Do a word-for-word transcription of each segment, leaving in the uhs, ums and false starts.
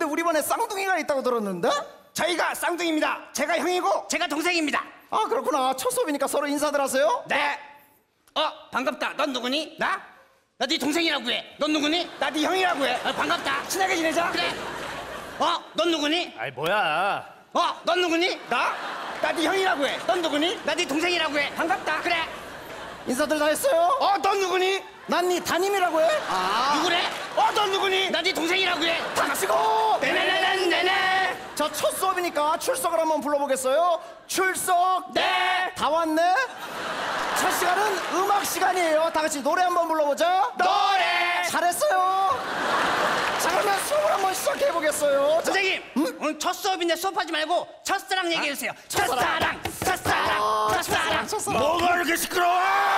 근데 우리 반에 쌍둥이가 있다고 들었는데? 저희가 쌍둥이입니다. 제가 형이고 제가 동생입니다. 아 그렇구나. 첫 수업이니까 서로 인사들 하세요. 네. 어 반갑다. 넌 누구니? 나? 나 네 동생이라고 해. 넌 누구니? 나 네 형이라고 해. 아, 반갑다. 친하게 지내자. 그래. 어? 넌 누구니? 아이 뭐야? 어? 넌 누구니? 나? 나 네 형이라고 해. 넌 누구니? 나 네 동생이라고 해. 반갑다. 그래. 인사들 다 했어요? 어? 넌 누구니? 난 네 담임이라고 해. 아. 누구래? 어? 넌 누구니? 나 네 동생이라고 해. 닥치고! 네네네네네. 자, 첫 수업이니까 출석을 한번 불러보겠어요. 출석! 네. 다 왔네? 첫 시간은 음악 시간이에요. 다 같이 노래 한번 불러보자. 노래. 잘했어요. 자, 그러면 수업을 한번 시작해보겠어요. 자, 선생님, 응? 오늘 첫 수업인데 수업하지 말고 첫사랑 얘기해주세요. 첫사랑, 첫사랑, 아, 첫사랑. 첫사랑. 뭐가 이렇게 시끄러워?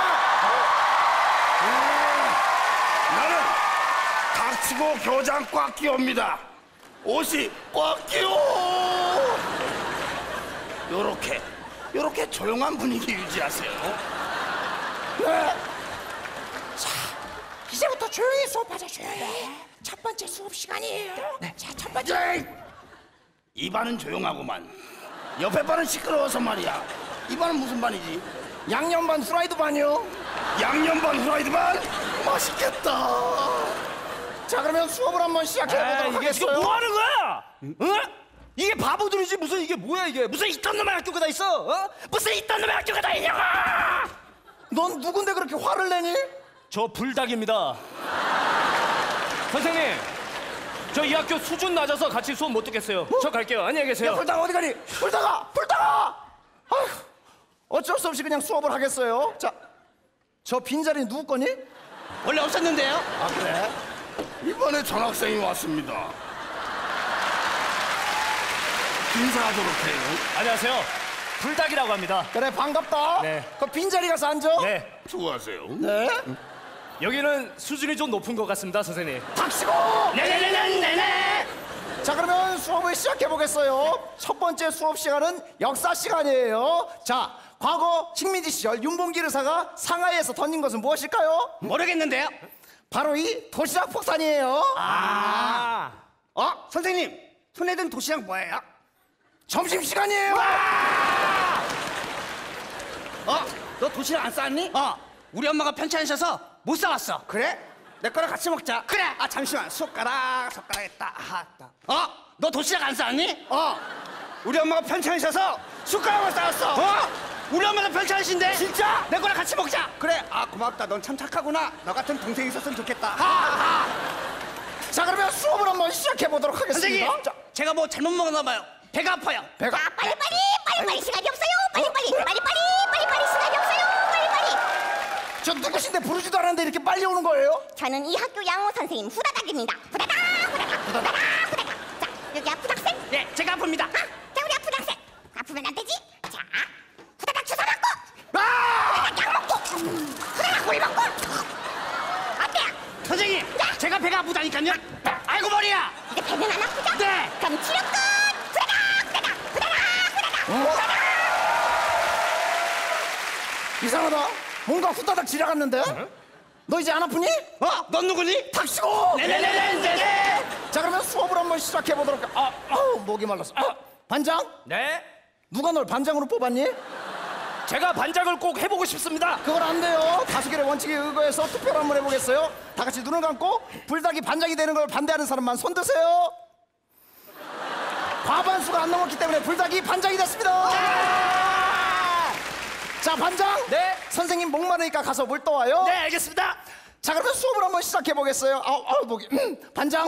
음, 나는 닥치고 교장 꽉 끼웁니다. 옷이 꽉 끼워. 요렇게 요렇게 조용한 분위기 유지하세요. 네. 자, 이제부터 조용히 수업하자, 조용히. 첫 번째 수업 시간이에요. 네. 자, 첫 번째. 에이, 이 반은 조용하구만. 옆에 반은 시끄러워서 말이야. 이 반은 무슨 반이지? 양념반 후라이드 반이요. 양념반 후라이드 반? 맛있겠다. 자, 그러면 수업을 한번 시작해보도록 이게 하겠어요. 뭐 하는 거야? 응? 이게 바보들이지 무슨 이게 뭐야 이게 무슨 이딴 놈의 학교가 다 있어? 어? 무슨 이딴 놈의 학교가 다 있냐고! 넌 누군데 그렇게 화를 내니? 저 불닭입니다. 선생님, 저 이 학교 수준 낮아서 같이 수업 못 듣겠어요. 저 갈게요. 안녕히 계세요. 야, 불다가 어디 가니? 불다가! 불다가! 아휴, 어쩔 수 없이 그냥 수업을 하겠어요. 자, 저 빈자리 누구 거니? 원래 없었는데요? 아, 그래? 이번에 전학생이 왔습니다. 인사하도록 해요. 안녕하세요. 불닭이라고 합니다. 그래, 반갑다. 네. 그 빈자리 가서 앉아. 네, 수고하세요. 네. 여기는 수준이 좀 높은 것 같습니다, 선생님. 닥치고! 네네네네네. 자, 그러면 수업을 시작해보겠어요. 첫 번째 수업 시간은 역사 시간이에요. 자, 과거 식민지 시절 윤봉길 의사가 상하이에서 던진 것은 무엇일까요? 모르겠는데요? 바로 이 도시락 폭탄이에요. 아, 어? 선생님, 손에 든 도시락 뭐예요? 점심시간이에요. 어? 너 도시락 안 싸왔니? 어. 우리 엄마가 편찮으셔서 못 싸왔어. 그래? 내 거랑 같이 먹자. 그래. 아 잠시만. 숟가락, 숟가락 있다. 아하, 있다. 어? 너 도시락 안 싸왔니? 어. 우리 엄마가 편찮으셔서 숟가락을 싸왔어. 어? 우리 엄마가 편찮으신데? 진짜? 내 거랑 같이 먹자. 그래. 아 고맙다. 넌 참 착하구나. 너 같은 동생이 있었으면 좋겠다. 하하. 자, 그러면 수업을 한번 시작해보도록 하겠습니다. 선생님, 자, 제가 뭐 잘못 먹었나 봐요. 배가 아파요. 배가 아, 빨리 빨리 빨리 빨리 시간이 없어요. 빨리 빨리 빨리 빨리 빨리 빨리 시간이 없어요. 빨리 빨리. 저 누구신데 부르지도 않았는데 이렇게 빨리 오는 거예요? 저는 이 학교 양호 선생님 후다닥입니다. 후다닥 후다닥 후다닥 후다닥. 자, 여기 아프닥생. 네, 제가 아픕니다. 아, 자 우리 아프닥생. 아프면 안 되지. 자, 후다닥 주사 맞고. 아! 후다닥 약 먹고. 후다닥 물 먹고. 어때요? 선생님, 제가 배가 아프다니까요. 아이고 머리야. 이제 배는 안 아프죠? 네. 그럼 치료 끝. 후다닥 후다닥 후다닥 후다닥. 어? 이상하다. 뭔가 후다닥 지나갔는데? 너 이제 안 아프니? 어? 넌 누구니? 닥치고! 네네네네네. 자, 그러면 수업을 한번 시작해보도록 하... 아, 아우, 목이 말랐어. 아, 반장? 네. 누가 널 반장으로 뽑았니? 제가 반장을 꼭 해보고 싶습니다. 그건 안 돼요. 다수결의 원칙에 의거해서 투표를 한번 해보겠어요. 다 같이 눈을 감고 불닭이 반장이 되는 걸 반대하는 사람만 손 드세요. 과반수가 안 넘었기 때문에 불닭이 반장이 됐습니다. 자, 반장. 네. 선생님 목 마르니까 가서 물 떠와요. 네, 알겠습니다. 자, 그러면 수업을 한번 시작해보겠어요. 아우, 아우, 목이. 음, 반장.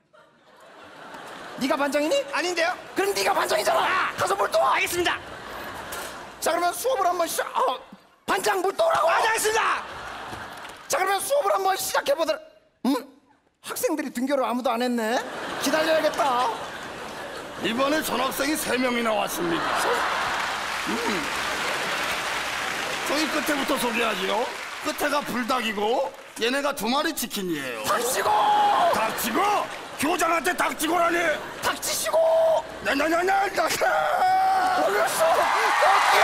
네가 반장이니? 아닌데요? 그럼 네가 반장이잖아. 가서 물 떠와. 알겠습니다. 자, 그러면 수업을 한번 시작. 아, 반장 물 떠오라고. 알겠습니다. 자, 그러면 수업을 한번 시작해보도록. 음? 학생들이 등교를 아무도 안 했네. 기다려야겠다. 이번에 전학생이 세 명이나 왔습니다. 음. 저기 끝에부터 소개하지요. 끝에가 불닭이고 얘네가 두 마리 치킨이에요. 닥치고! 닥치고! 교장한테 닥치고라니! 닥치시고! 나나나나 나나! 올렸어! 닥치고!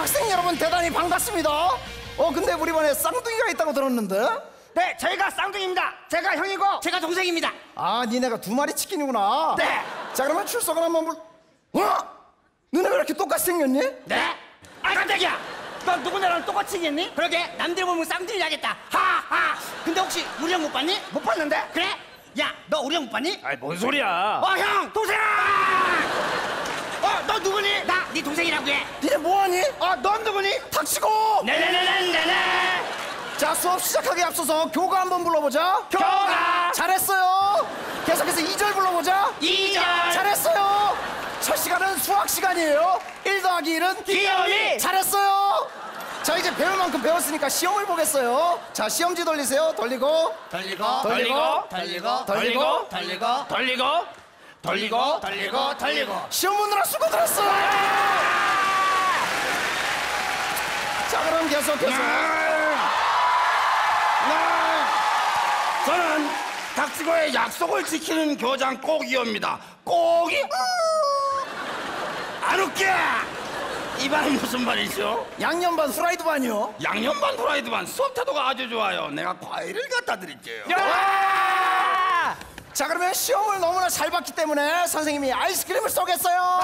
학생 여러분 대단히 반갑습니다. 어 근데 우리 반에 쌍둥이가 있다고 들었는데? 네, 저희가 쌍둥이입니다. 제가 형이고 제가 동생입니다. 아 니네가 두 마리 치킨이구나. 네. 자 그러면 출석을 한번 불. 어? 너네 왜 이렇게 똑같이 생겼니? 네? 아 깜짝이야. 너 누구나랑 똑같이 생겼니? 그러게 남들 보면 쌍둥이 나겠다. 하하. 근데 혹시 우리 형 못 봤니? 못 봤는데. 그래? 야, 너 우리 형 못 봤니? 아이 뭔 소리야? 어, 형, 동생아! 어, 너 누구니? 나 네 동생이라고 해. 니네 뭐하니? 어, 넌 누구니? 닥치고! 네네네네네네. 자 수업 시작하기 앞서서 교가 한번 불러보자. 교가. 잘했어요. 계속해서 이 절 불러보자. 이 절. 잘했어요. 첫 시간은 수학 시간이에요. 일 더하기 일은 귀요미. 잘했어요. 자 이제 배울 만큼 배웠으니까 시험을 보겠어요. 자 시험지 돌리세요. 돌리고 돌리고, 돌리고, 돌리고, 돌리고, 돌리고, 돌리고 돌리고, 돌리고, 돌리고. 시험 보느라 수고 들었어요. 자 그럼 계속해서 저는 닥치고의 약속을 지키는 교장 꼭이옵니다. 꼭이 안 웃겨. 이 반은 무슨 말이죠? 양념반 후라이드 반이요. 양념반 프라이드 반 수업 태도가 아주 좋아요. 내가 과일을 갖다 드릴게요. 자 그러면 시험을 너무나 잘 봤기 때문에 선생님이 아이스크림을 쏘겠어요.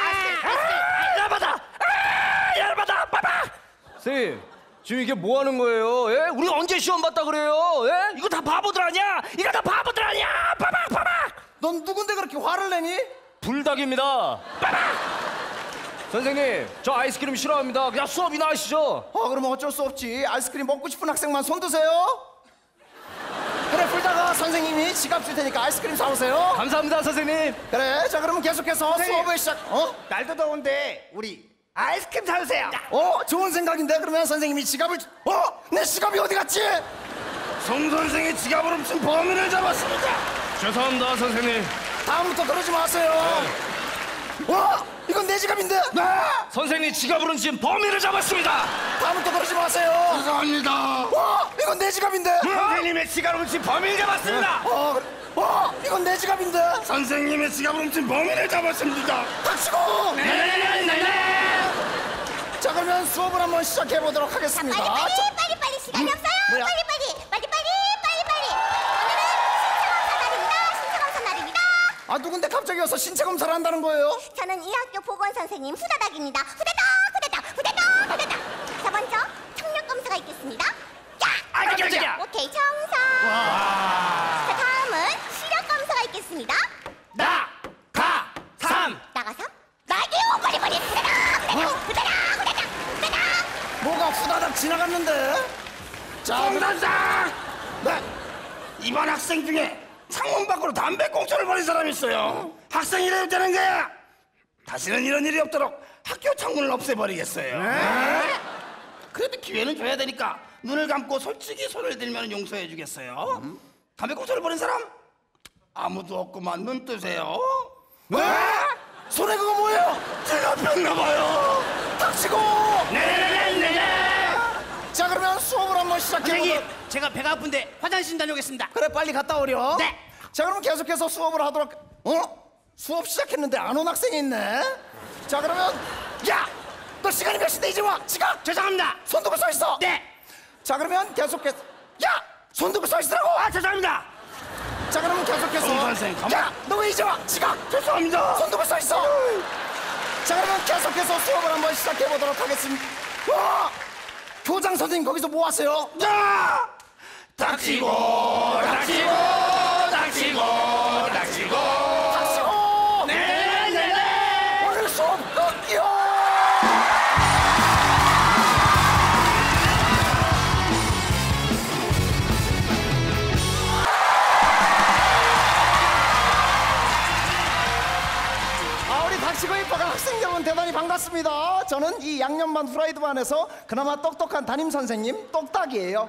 열받아! 아, 열받아! 빠바! 선생님, 지금 이게 뭐 하는 거예요? 예? 우리 언제 시험 봤다 그래요? 예? 이거 다 바보들 아니야? 이거 다 바보들 아니야? 빠박! 빠박! 넌 누군데 그렇게 화를 내니? 불닭입니다. 빠박! 선생님, 저 아이스크림 싫어합니다. 그냥 수업이나 하시죠. 어 그러면 어쩔 수 없지. 아이스크림 먹고 싶은 학생만 손 드세요. 그래 풀다가 선생님이 지갑 줄 테니까 아이스크림 사오세요. 감사합니다, 선생님. 그래 자 그러면 계속해서 선생님. 수업을 시작. 어? 날도 더운데 우리 아이스크림 사주세요. 어? 좋은 생각인데 그러면 선생님이 지갑을 주- 어? 내 지갑이 어디 갔지? 송 선생의 지갑을 훔친 범인을 잡았습니다. 죄송합니다, 선생님. 다음부터 그러지 마세요. 어? 이건 내 지갑인데? 네. 선생님 지갑으로는 지금 범인을 잡았습니다. 다음부터 그러지 마세요. 죄송합니다. 어? 이건 내 지갑인데? 선생님의 지갑을 훔친 범인을 잡았습니다. 어? 그래. 어? 이건 내 지갑인데? 선생님의 지갑을 훔친 범인을 잡았습니다. 닥치고! 네네네네. 자 그러면 수업을 한번 시작해 보도록 하겠습니다. 빨리 빨리 자, 빨리 빨리 시간이 없어요. 뭐야? 빨리 빨리 빨리 빨리 빨리 빨리. 오늘은 신체 검사 날입니다. 신체 검사 날입니다. 아 누군데 갑자기 와서 신체 검사를 한다는 거예요? 저는 이 학교 보건 선생님 후다닥입니다. 후다닥 후다닥 후다닥 후다닥. 자 먼저 청력 검사가 있겠습니다. 야! 아, 깜짝이야. 오케이 정상. 자 다음은 시력 검사가 있겠습니다. 나, 가, 삼. 나가서 나게 오 빨리 빨리 후다닥 후다닥 후다닥 후다닥 후다닥. 뭐가 후다닥 지나갔는데? 자 송 선생! 네. 이반 학생 중에 창문 밖으로 담배 꽁초를 버린 사람이 있어요. 학생이 이래도 되는 거야. 다시는 이런 일이 없도록 학교 창문을 없애버리겠어요. 네? 그래도 기회는 줘야 되니까 눈을 감고 솔직히 손을 들면 용서해 주겠어요. 담배 꽁초를 버린 사람? 아무도 없구만. 눈 뜨세요. 왜? 손에 그거 뭐예요? 찔러폈나 봐요. 닥치고! 네네네네. 자 그러면 수업을 한번 시작해 선생님, 보도록. 제가 배가 아픈데 화장실 좀 다녀오겠습니다. 그래 빨리 갔다 오렴. 네. 자 그럼 계속해서 수업을 하도록. 어? 수업 시작했는데 안 온 학생이 있네. 자 그러면 야! 너 시간이 몇 시인데 이제 와. 지각! 죄송합니다. 손 들고 서 있어. 네. 자 그러면 계속해서 야! 손 들고 서 있으라고. 아, 죄송합니다. 자 그러면 계속해서 송 선생, 가만- 야! 너 왜 이제 와? 지각! 죄송합니다. 손 들고 서 있어. 자 그러면 계속해서 수업을 한번 시작해 보도록 하겠습니다. 와! 교장 선생님 거기서 뭐 하세요? 자! 닥치고 닥치고 닥치고 닥치고 닥치고! 네네네. 오늘 수업 끝이요! 아 우리 닥치고 입학한 학생 여러분 대단히 반갑습니다. 저는 이 양념반 후라이드 반에서 그나마 똑똑한 담임 선생님 똑딱이에요.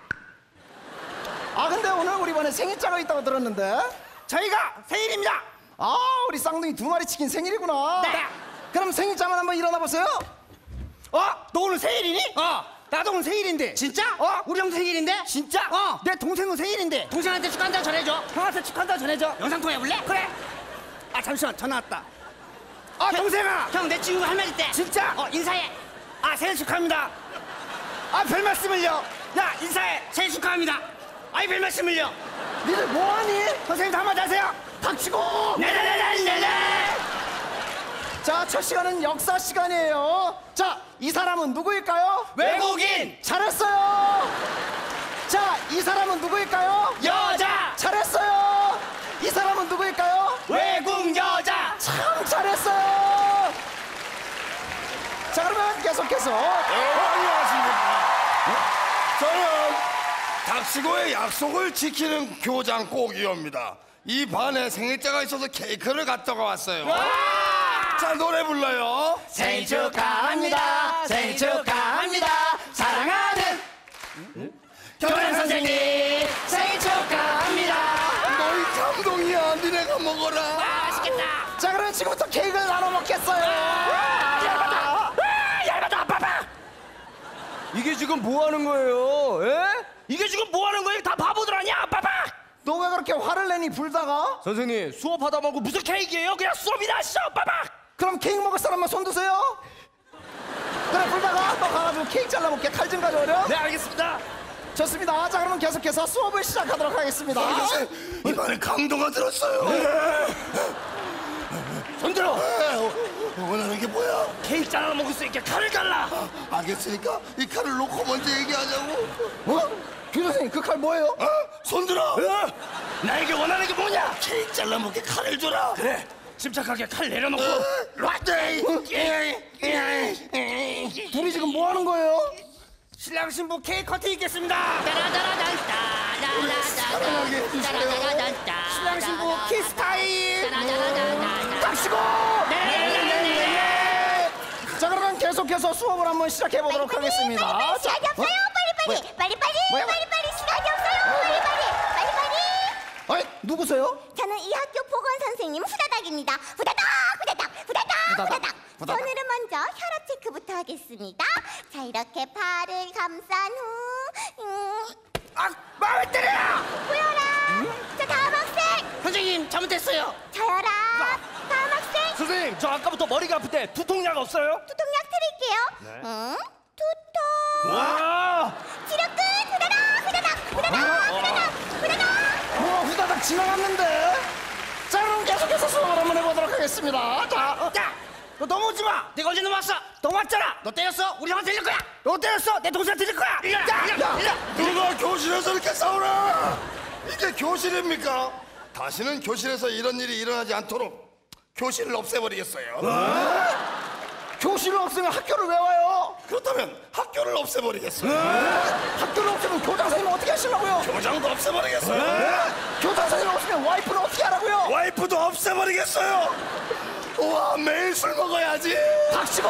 아 근데 오늘 우리 반에 생일자가 있다고 들었는데 저희가 생일입니다. 아 우리 쌍둥이 두 마리 치킨 생일이구나. 네. 그럼 생일자만 한번 일어나 보세요. 어? 너 오늘 생일이니? 어. 나도 오늘 생일인데. 진짜? 어? 우리 형도 생일인데? 진짜? 어. 내 동생도 생일인데. 동생한테 축하한다고 전해줘. 형한테 축하한다고 전해줘. 영상통화 해볼래? 그래. 아 잠시만 전화 왔다. 아 동생아. 형 내 친구 할 말 있대. 진짜? 어 인사해. 아, 생일 축하합니다. 아, 별 말씀을요. 야, 인사해. 생일 축하합니다. 아이, 별 말씀을요. 니들 뭐하니? 선생님 한마디 하세요. 닥치고! 네네네네네. 자, 첫 시간은 역사 시간이에요. 자, 이 사람은 누구일까요? 외국인. 잘했어요. 자, 이 사람은 누구일까요? 여자. 잘했어요. 이 사람은 누구일까요? 외국 여자. 참 잘했어요. 자, 그러면 계속해서 안녕하십니까. 저는 닥치고의 약속을 지키는 교장 꼭이옵니다. 이 반에 생일자가 있어서 케이크를 갖다가 왔어요. 자, 노래 불러요. 생일 축하합니다. 생일 축하합니다. 사랑하는 교장 선생님 생일 축하합니다. 너희 감동이야. 니네가 먹어라. 맛있겠다. 자, 그럼 지금부터 케이크를 나눠 먹겠어요. 얇아다. 얇아다. 봐봐. 이게 지금 뭐 하는 거예요? 예? 이게 지금 뭐 하는 거야? 다 바보들 아니야? 봐봐. 너 왜 그렇게 화를 내니 불다가? 선생님 수업하다 말고 무슨 케이크예요? 그냥 수업이나 하시죠. 봐봐. 그럼 케이크 먹을 사람만 손 드세요. 그래, 불다가 너 가가지고 케이크 잘라볼게. 칼 좀 가져오렴. 네, 알겠습니다. 좋습니다. 자, 그러면 계속해서 수업을 시작하도록 하겠습니다. 이번에 강도가 들었어요. 손들어. 원하는 게 뭐야? 케이크 잘라 먹을 수 있게 칼을 갈라. 알겠으니까 이 칼을 놓고 먼저 얘기하자고. 어? 교장선생님, 그 칼 뭐예요? 어? 손들어. 나에게 원하는 게 뭐냐? 케이크 잘라 먹게 칼을 줘라. 그래. 침착하게 칼 내려놓고. 라떼. 둘이 지금 뭐 하는 거예요? 신랑 신부 케이크 커팅 있겠습니다. 사랑하게 해주세요. 신랑 신부 키스 타임. 닥치고! 자, 그러면 계속해서 수업을 한번 시작해 보도록 하겠습니다. 빨리빨리 자, 시간이 없어요. 빨리빨리. 빨리빨리. 뭐야? 빨리빨리 시간이 없어요. 빨리빨리. 빨리빨리. 어이, 누구세요? 저는 이 학교 보건 선생님 후다닥입니다. 후다닥, 후다닥, 후다닥, 후다닥. 후다닥. 오늘은 먼저 혈압 체크부터 하겠습니다. 자, 이렇게 팔을 감싼 후, 음, 아, 마음에 때려. 보여라. 자, 다음 학생. 선생님 잘못했어요. 저여라. 다음 학생. 선생님 저 아까부터 머리가 아플 때 두통약 없어요? 두통약 드릴게요. 응? 두통. 와 치료 끝. 후다닥, 후다닥, 후다닥, 후다닥, 후다닥. 뭐 후다닥 지나갔는데. 자, 그럼 계속해서 수업을 한번 해보도록 하겠습니다. 자, 야, 너 넘어오지 마. 내가 언제 넘어왔어? 넘어왔잖아. 너 때렸어? 우리 형한테 들릴 거야. 너 때렸어? 내 동생 들릴 거야. 야, 야, 야. 누가 교실에서 이렇게 싸우라. 이게 교실입니까? 다시는 교실에서 이런 일이 일어나지 않도록 교실을 없애버리겠어요. 교실을 없으면 학교를 왜 와요? 그렇다면 학교를 없애버리겠어요. 학교를 없으면 교장 선생님 어떻게 하시려고요? 교장도 없애버리겠어요. 교장 선생님 없으면 와이프는 어떻게 하라고요? 와이프도 없애버리겠어요. 우와, 매일 술 먹어야지. 닥치고!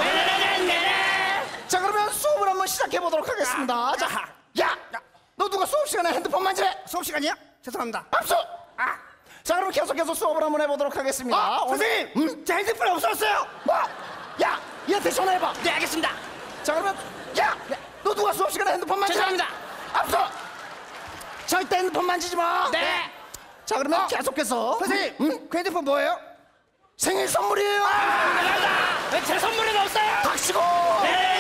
자, 그러면 수업을 한번 시작해 보도록 하겠습니다. 자, 야, 너 누가 수업 시간에 핸드폰 만지래? 수업 시간이야? 죄송합니다. 압수! 아, 자, 그럼 계속해서 수업을 한번 해보도록 하겠습니다. 아, 오늘- 선생님, 응? 제 핸드폰 없어졌어요. 뭐? 야, 얘한테 전화해봐. 네, 알겠습니다. 자, 그러면 야, 너 누가 수업 시간에 핸드폰 만지래? 죄송합니다. 압수! 절대 핸드폰 만지지 마. 네. 자, 그러면 계속해서 선생님, 응? 그 핸드폰 뭐예요? 생일 선물이에요. 아, 왜 제 선물은 없어요? 닥치고! 네.